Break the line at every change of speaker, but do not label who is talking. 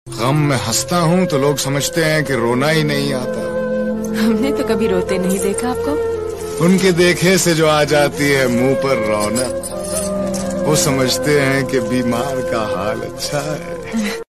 गम में हंसता हूँ तो लोग समझते हैं कि रोना ही नहीं आता।
हमने तो कभी रोते नहीं देखा आपको।
उनके देखे से जो आ जाती है मुंह पर रौनक, वो समझते हैं कि बीमार का हाल अच्छा है।